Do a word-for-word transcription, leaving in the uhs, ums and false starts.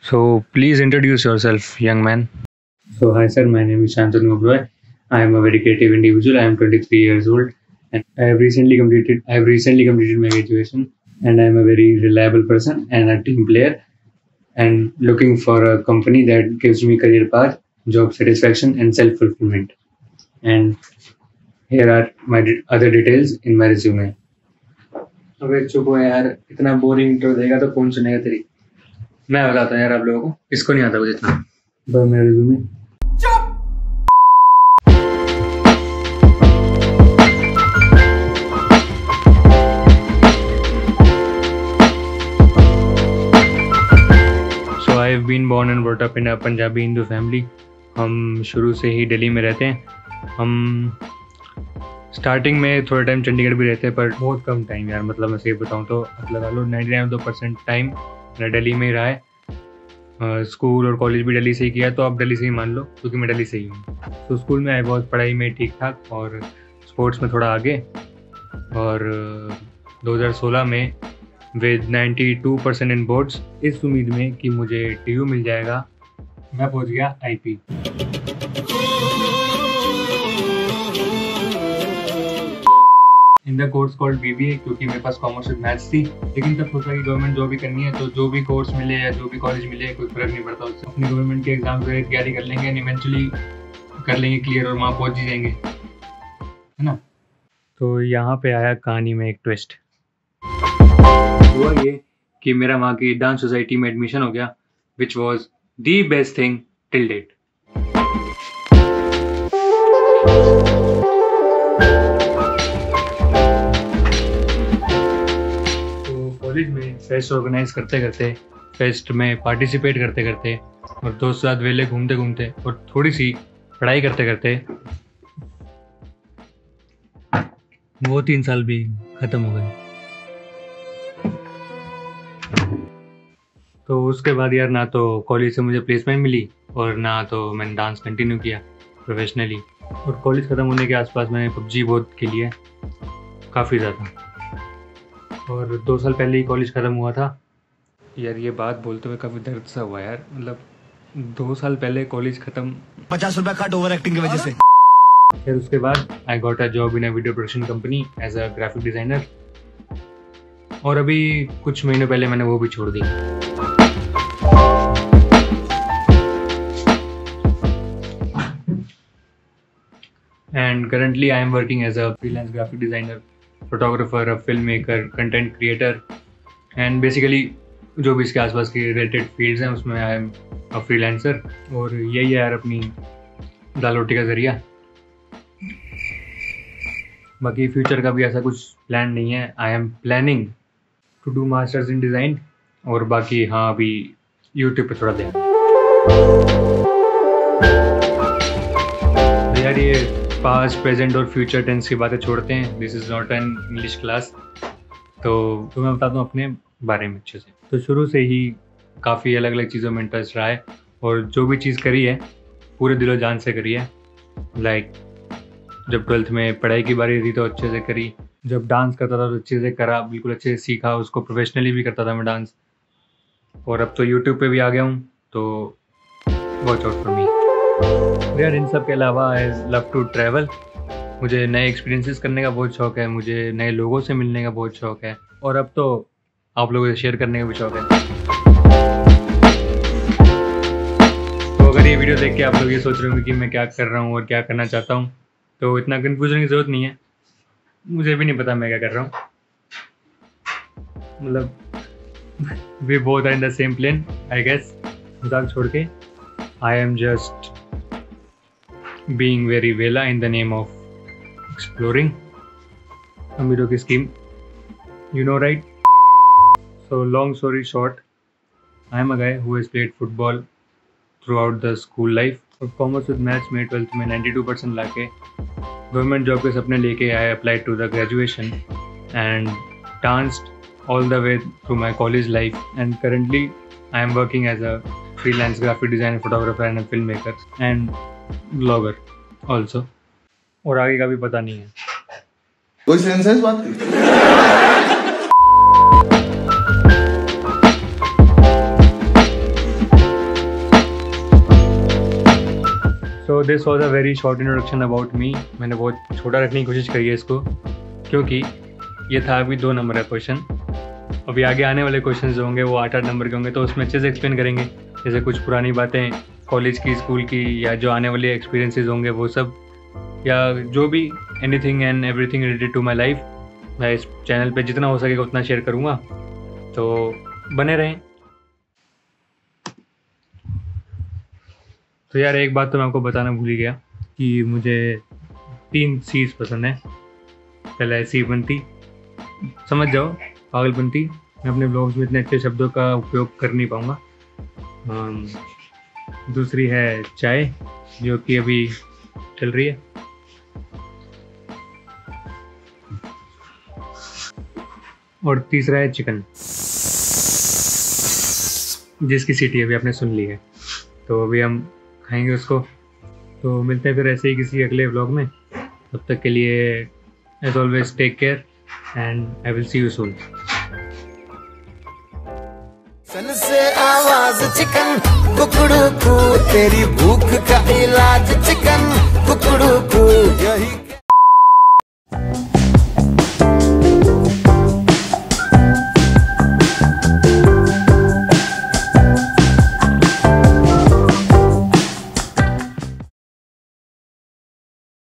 So please introduce yourself, young man. So hi sir, my name is Shantanu Oberoi. I am a very creative individual. I am twenty-three years old, and I have recently completed I have recently completed my graduation, and I am a very reliable person and a team player, and looking for a company that gives me career path, job satisfaction, and self fulfillment. And here are my de- other details in my resume. अबे चुप हो यार, इतना boring intro देगा तो कौन सुनेगा तेरी। मैं बताता हूँ यार आप लोगों को, इसको नहीं आता कुछ इतना। बस मेरा resume. So I have been born and brought up in a Punjabi Hindu family. हम शुरू से ही दिल्ली में रहते हैं। हम स्टार्टिंग में थोड़ा टाइम चंडीगढ़ भी रहते हैं, पर बहुत कम टाइम यार, मतलब मैं सही बताऊँ तो अब लगा लो नाइन्टी नाइन परसेंट टाइम मेरा दिल्ली में ही रहा है। स्कूल और कॉलेज भी दिल्ली से ही किया, तो आप दिल्ली से ही मान लो क्योंकि मैं दिल्ली से ही हूँ। तो स्कूल में आई बहुत पढ़ाई में ठीक ठाक और स्पोर्ट्स में थोड़ा आगे, और दो हज़ार सोलह में विद बानवे परसेंट इन बोर्ड्स, इस उम्मीद में कि मुझे टी यू मिल जाएगा, मैं पहुँच गया I P. In the course called B B A, क्योंकि मेरे पास कॉमर्स विद मैथ्स थी, लेकिन तब सोचा कि गवर्नमेंट जॉब भी करनी है, तो जो भी कोर्स मिले या जो भी कॉलेज मिले कोई फर्क नहीं पड़ता उससे, अपनी गवर्नमेंट के एग्जाम की तैयारी कर लेंगे एंड इवेंचुअली कर लेंगे क्लियर और वहाँ पहुँच ही जाएंगे, है ना। तो यहाँ पे आया कहानी में एक ट्विस्ट। हुआ ये कि मेरा वहाँ की डांस सोसाइटी में एडमिशन हो गया, which was the best thing till date. College में फेस्ट ऑर्गेनाइज करते करते, फेस्ट में पार्टिसिपेट करते करते और दोस्त साथ वेले घूमते घूमते और थोड़ी सी पढ़ाई करते करते वो तीन साल भी ख़त्म हो गए। तो उसके बाद यार ना तो कॉलेज से मुझे प्लेसमेंट मिली और ना तो मैंने डांस कंटिन्यू किया प्रोफेशनली। और कॉलेज ख़त्म होने के आसपास मैंने पबजी बहुत खेली है, काफ़ी ज़्यादा। और दो साल पहले ही कॉलेज ख़त्म हुआ था। यार ये बात बोलते हुए काफ़ी दर्द सा हुआ यार, मतलब दो साल पहले कॉलेज ख़त्म, पचास रुपया कट ओवर एक्टिंग की वजह से। फिर उसके बाद I got a job in a video production company as a graphic designer, और अभी कुछ महीनों पहले मैंने वो भी छोड़ दी। And currently I am working as a freelance graphic designer, photographer, a film maker, content creator, and basically जो भी इसके आसपास के रिलेटेड फील्ड्स हैं उसमें आई एम अ फ्रीलांसर। और यही है यार अपनी दाल रोटी का ज़रिया। बाकी फ्यूचर का भी ऐसा कुछ प्लान नहीं है। I am planning to do masters in design, और बाकी हाँ अभी यूट्यूब पे थोड़ा ध्यान। तो यार ये पास्ट, प्रेजेंट और फ्यूचर टेंस की बातें छोड़ते हैं, this is not an English class. तो तो मैं बताता हूँ अपने बारे में अच्छे से। तो शुरू से ही काफ़ी अलग अलग चीज़ों में इंटरेस्ट रहा है, और जो भी चीज़ करी है पूरे दिलो जान से करी है। लाइक जब ट्वेल्थ में पढ़ाई की बारी थी तो अच्छे से करी, जब डांस करता था तो अच्छे से करा, बिल्कुल अच्छे से सीखा, उसको प्रोफेशनली भी करता था मैं डांस। और अब तो यूट्यूब पे भी आ गया हूँ, तो वॉच आउट फॉर मी। यार इन सब के अलावा आई लव टू ट्रैवल, मुझे नए एक्सपीरियंसेस करने का बहुत शौक है, मुझे नए लोगों से मिलने का बहुत शौक है, और अब तो आप लोगों से शेयर करने का भी शौक है। तो अगर ये वीडियो देख के आप लोग ये सोच रहे होंगे कि मैं क्या कर रहा हूँ और क्या करना चाहता हूँ, तो इतना कन्फ्यूजन की ज़रूरत नहीं है, मुझे भी नहीं पता मैं क्या कर रहा हूँ। मतलब we both are in the same plane I guess. मजाक छोड़ के I am just being very वेला in the name of exploring अमीरों की scheme, you know, right? So long story short, I am a guy who has played football throughout the school life, और commerce with maths में twelfth में बानवे percent लाके government job के सपने लेके I applied to the graduation and danced all the way through my college life, and currently I am working as a freelance graphic designer, photographer and a filmmaker and blogger also, और आगे का भी पता नहीं है। कोई sense है इस बात की? तो this was a very short introduction about me. मैंने बहुत छोटा रखने की कोशिश करी है इसको, क्योंकि ये था अभी दो नंबर का क्वेश्चन। अभी आगे आने वाले क्वेश्चन जो होंगे वो आठ आठ नंबर के होंगे, तो उसमें अच्छे से एक्सप्लेन करेंगे, जैसे कुछ पुरानी बातें कॉलेज की, स्कूल की, या जो आने वाले एक्सपीरियंसेस होंगे वो सब, या जो भी anything and everything related to my life. मैं इस चैनल पे जितना हो सकेगा उतना शेयर करूँगा, तो बने रहें। तो यार एक बात तो मैं आपको बताना भूल ही गया कि मुझे तीन सीज पसंद है। पहला है सीपंती, समझ जाओ पागलपंती। मैं अपने ब्लॉग्स में इतने अच्छे शब्दों का उपयोग कर नहीं पाऊँगा। दूसरी है चाय, जो कि अभी चल रही है। और तीसरा है चिकन, जिसकी सीटी अभी आपने सुन ली है, तो अभी हम खाएंगे उसको। तो मिलते हैं फिर ऐसे ही किसी अगले व्लॉग में। तब तक के लिए as always take care and I will see you soon. सन से आवाज चिकन कुकड़ू कू, तेरी भूख का इलाज चिकन कुकड़ू कू, यही